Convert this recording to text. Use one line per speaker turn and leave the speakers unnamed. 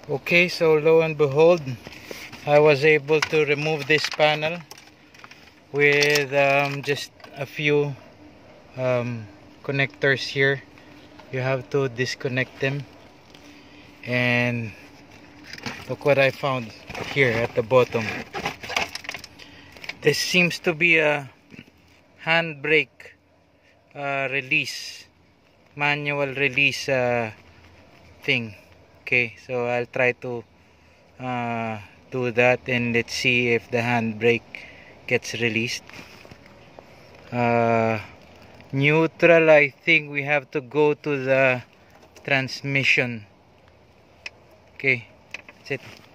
Okay, so lo and behold, I was able to remove this panel with just a few connectors here. You have to disconnect them, and look what I found here at the bottom. This seems to be a handbrake release, manual release thing. Okay, so I'll try to do that, and let's see if the handbrake gets released. Neutral, I think we have to go to the transmission. Okay, that's it.